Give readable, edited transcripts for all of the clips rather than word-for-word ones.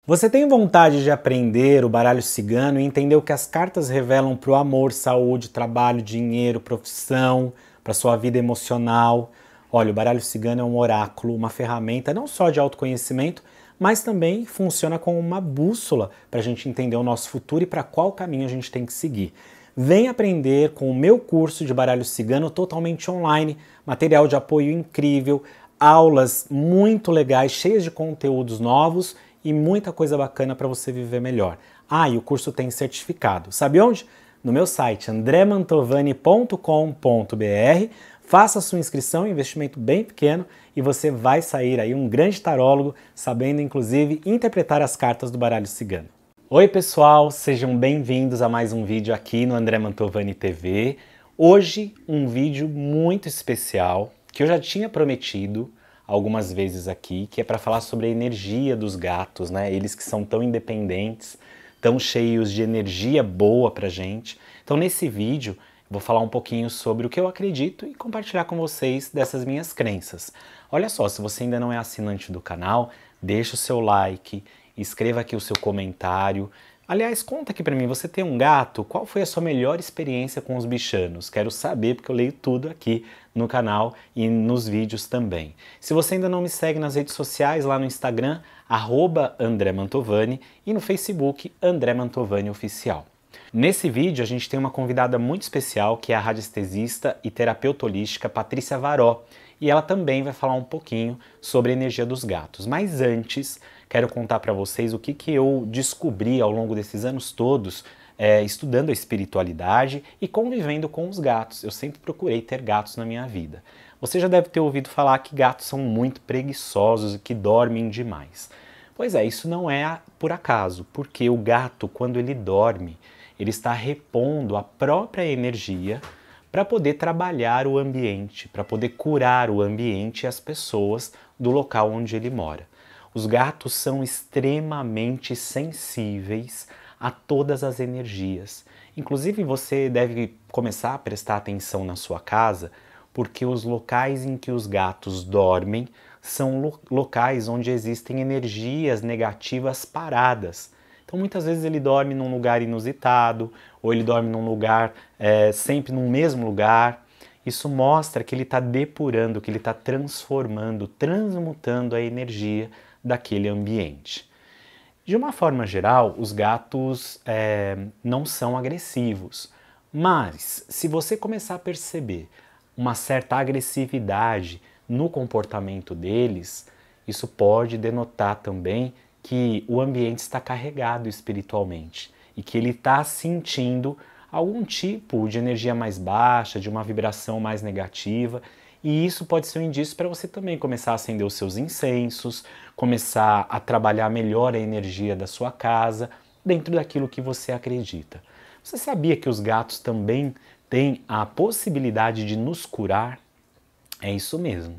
Você tem vontade de aprender o baralho cigano e entender o que as cartas revelam para o amor, saúde, trabalho, dinheiro, profissão, para sua vida emocional? Olha, o baralho cigano é um oráculo, uma ferramenta não só de autoconhecimento, mas também funciona como uma bússola para a gente entender o nosso futuro e para qual caminho a gente tem que seguir. Vem aprender com o meu curso de baralho cigano totalmente online, material de apoio incrível, aulas muito legais, cheias de conteúdos novos e muita coisa bacana para você viver melhor. Ah, e o curso tem certificado. Sabe onde? No meu site andremantovani.com.br. Faça sua inscrição, investimento bem pequeno, e você vai sair aí um grande tarólogo, sabendo inclusive interpretar as cartas do baralho cigano. Oi pessoal, sejam bem-vindos a mais um vídeo aqui no André Mantovani TV. Hoje um vídeo muito especial que eu já tinha prometido algumas vezes aqui, que é para falar sobre a energia dos gatos, né? Eles que são tão independentes, tão cheios de energia boa pra gente. Então nesse vídeo vou falar um pouquinho sobre o que eu acredito e compartilhar com vocês dessas minhas crenças. Olha só, se você ainda não é assinante do canal, deixa o seu like, escreva aqui o seu comentário. Aliás, conta aqui pra mim, você tem um gato? Qual foi a sua melhor experiência com os bichanos? Quero saber, porque eu leio tudo aqui no canal e nos vídeos também. Se você ainda não me segue nas redes sociais, lá no Instagram, @AndréMantovani, e no Facebook, André Mantovani Oficial. Nesse vídeo a gente tem uma convidada muito especial, que é a radiestesista e terapeuta holística Patrícia Varó, e ela também vai falar um pouquinho sobre a energia dos gatos. Mas antes, quero contar para vocês o que eu descobri ao longo desses anos todos, estudando a espiritualidade e convivendo com os gatos. Eu sempre procurei ter gatos na minha vida. Você já deve ter ouvido falar que gatos são muito preguiçosos e que dormem demais. Pois é, isso não é por acaso, porque o gato, quando ele dorme, ele está repondo a própria energia para poder trabalhar o ambiente, para poder curar o ambiente e as pessoas do local onde ele mora. Os gatos são extremamente sensíveis a todas as energias. Inclusive você deve começar a prestar atenção na sua casa, porque os locais em que os gatos dormem são locais onde existem energias negativas paradas. Então muitas vezes ele dorme num lugar inusitado, ou ele dorme num lugar, sempre no mesmo lugar. Isso mostra que ele está depurando, que ele está transformando, transmutando a energia daquele ambiente. De uma forma geral, os gatos não são agressivos, mas se você começar a perceber uma certa agressividade no comportamento deles, isso pode denotar também que o ambiente está carregado espiritualmente e que ele está sentindo algum tipo de energia mais baixa, de uma vibração mais negativa, e isso pode ser um indício para você também começar a acender os seus incensos, começar a trabalhar melhor a energia da sua casa, dentro daquilo que você acredita. Você sabia que os gatos também têm a possibilidade de nos curar? É isso mesmo.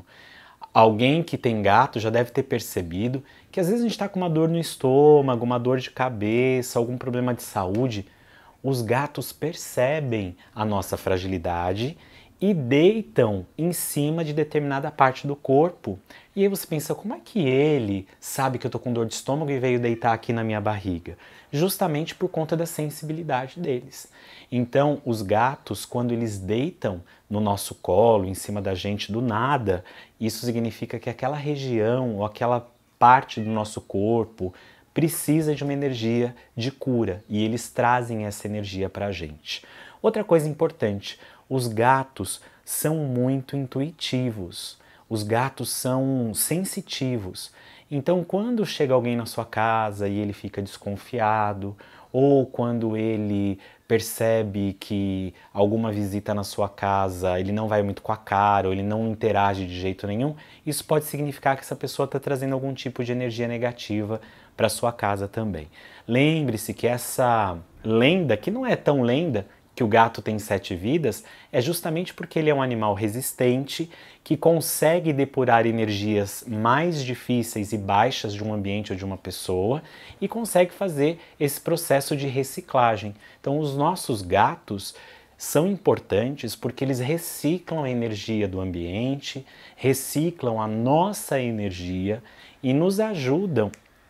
Alguém que tem gato já deve ter percebido que às vezes a gente está com uma dor no estômago, uma dor de cabeça, algum problema de saúde. Os gatos percebem a nossa fragilidade e deitam em cima de determinada parte do corpo. E aí você pensa, como é que ele sabe que eu estou com dor de estômago e veio deitar aqui na minha barriga? Justamente por conta da sensibilidade deles. Então, os gatos, quando eles deitam no nosso colo, em cima da gente do nada, isso significa que aquela região ou aquela parte do nosso corpo precisa de uma energia de cura e eles trazem essa energia para a gente. Outra coisa importante, os gatos são muito intuitivos, os gatos são sensitivos. Então, quando chega alguém na sua casa e ele fica desconfiado, ou quando ele percebe que alguma visita na sua casa, ele não vai muito com a cara, ou ele não interage de jeito nenhum, isso pode significar que essa pessoa está trazendo algum tipo de energia negativa para sua casa também. Lembre-se que essa lenda, que não é tão lenda, que o gato tem 7 vidas, é justamente porque ele é um animal resistente que consegue depurar energias mais difíceis e baixas de um ambiente ou de uma pessoa e consegue fazer esse processo de reciclagem. Então os nossos gatos são importantes porque eles reciclam a energia do ambiente, reciclam a nossa energia e nos ajudam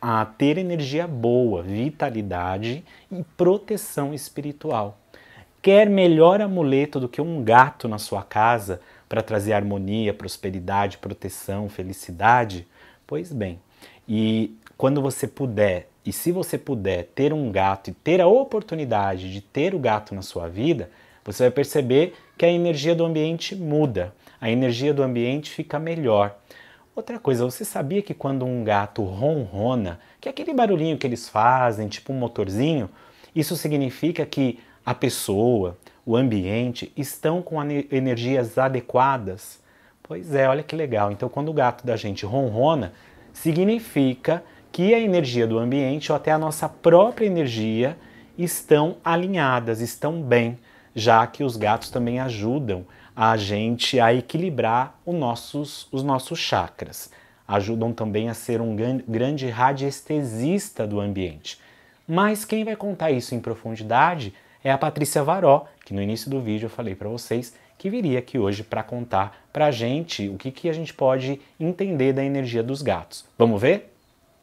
a ter energia boa, vitalidade e proteção espiritual. Quer melhor amuleto do que um gato na sua casa para trazer harmonia, prosperidade, proteção, felicidade? Pois bem, e quando você puder, e se você puder ter um gato e ter a oportunidade de ter o gato na sua vida, você vai perceber que a energia do ambiente muda, a energia do ambiente fica melhor. Outra coisa, você sabia que quando um gato ronrona, que é aquele barulhinho que eles fazem, tipo um motorzinho, isso significa que a pessoa, o ambiente, estão com energias adequadas? Pois é, olha que legal. Então, quando o gato da gente ronrona, significa que a energia do ambiente ou até a nossa própria energia estão alinhadas, estão bem, já que os gatos também ajudam a gente a equilibrar os nossos chakras. Ajudam também a ser um grande radiestesista do ambiente. Mas quem vai contar isso em profundidade é a Patrícia Varó, que no início do vídeo eu falei para vocês que viria aqui hoje para contar para a gente o que a gente pode entender da energia dos gatos. Vamos ver?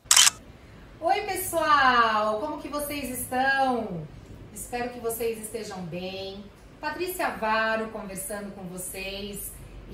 Oi pessoal, como que vocês estão? Espero que vocês estejam bem. Patrícia Varó conversando com vocês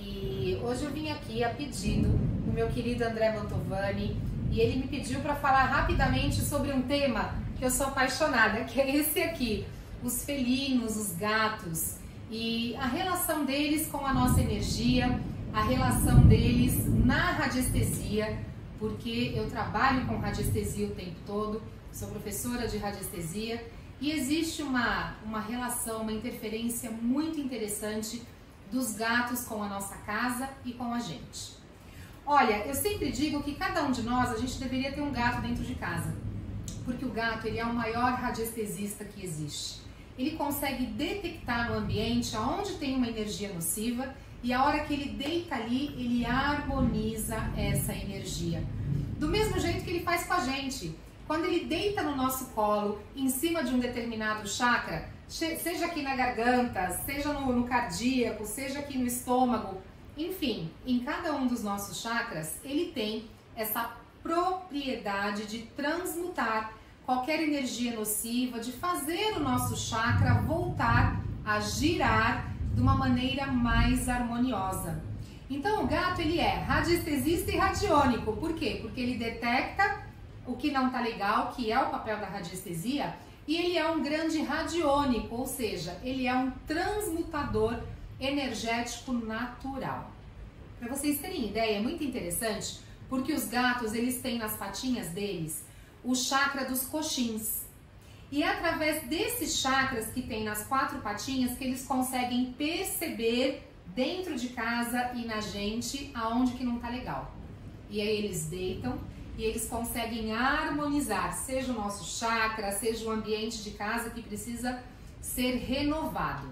e hoje eu vim aqui a pedido do meu querido André Mantovani e ele me pediu para falar rapidamente sobre um tema que eu sou apaixonada, que é esse aqui, os felinos, os gatos e a relação deles com a nossa energia, a relação deles na radiestesia, porque eu trabalho com radiestesia o tempo todo, sou professora de radiestesia e existe uma relação, uma interferência muito interessante dos gatos com a nossa casa e com a gente. Olha, eu sempre digo que cada um de nós, a gente deveria ter um gato dentro de casa, porque o gato ele é o maior radiestesista que existe. Ele consegue detectar no ambiente aonde tem uma energia nociva e a hora que ele deita ali, ele harmoniza essa energia. Do mesmo jeito que ele faz com a gente. Quando ele deita no nosso colo, em cima de um determinado chakra, seja aqui na garganta, seja no cardíaco, seja aqui no estômago, enfim, em cada um dos nossos chakras, ele tem essa propriedade de transmutar qualquer energia nociva, de fazer o nosso chakra voltar a girar de uma maneira mais harmoniosa. Então o gato ele é radiestesista e radiônico. Por quê? Porque ele detecta o que não tá legal, que é o papel da radiestesia, e ele é um grande radiônico, ou seja, ele é um transmutador energético natural. Para vocês terem ideia, é muito interessante, porque os gatos eles têm nas patinhas deles o chakra dos coxins. E é através desses chakras que tem nas 4 patinhas que eles conseguem perceber dentro de casa e na gente aonde que não tá legal. E aí eles deitam e eles conseguem harmonizar, seja o nosso chakra, seja o ambiente de casa que precisa ser renovado.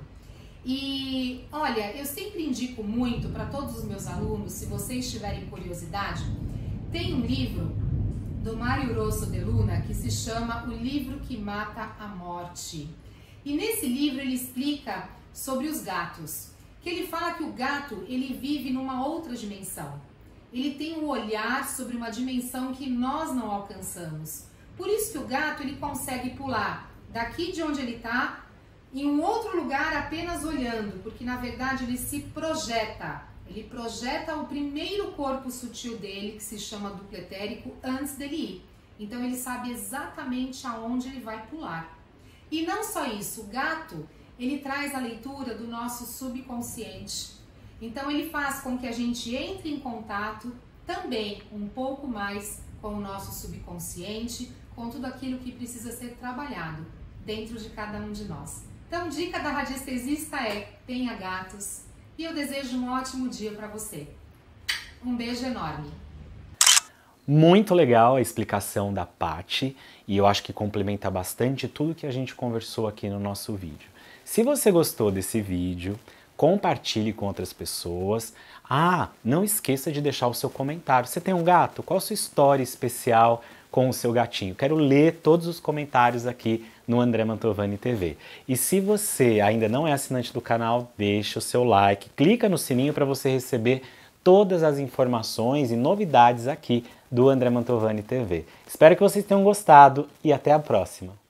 E olha, eu sempre indico muito para todos os meus alunos, se vocês tiverem curiosidade, tem um livro do Mário Rosso de Luna que se chama O Livro que Mata a Morte. E nesse livro ele explica sobre os gatos, que ele fala que o gato ele vive numa outra dimensão. Ele tem um olhar sobre uma dimensão que nós não alcançamos. Por isso que o gato ele consegue pular daqui de onde ele está em um outro lugar apenas olhando, porque na verdade ele se projeta. Ele projeta o primeiro corpo sutil dele, que se chama duplo etérico, antes dele ir. Então ele sabe exatamente aonde ele vai pular. E não só isso, o gato ele traz a leitura do nosso subconsciente. Então ele faz com que a gente entre em contato também um pouco mais com o nosso subconsciente, com tudo aquilo que precisa ser trabalhado dentro de cada um de nós. Então, dica da radiestesista é: tenha gatos. E eu desejo um ótimo dia para você. Um beijo enorme. Muito legal a explicação da Paty e eu acho que complementa bastante tudo que a gente conversou aqui no nosso vídeo. Se você gostou desse vídeo, compartilhe com outras pessoas. Ah, não esqueça de deixar o seu comentário. Você tem um gato? Qual a sua história especial com o seu gatinho? Quero ler todos os comentários aqui no André Mantovani TV. E se você ainda não é assinante do canal, deixa o seu like, clica no sininho para você receber todas as informações e novidades aqui do André Mantovani TV. Espero que vocês tenham gostado e até a próxima!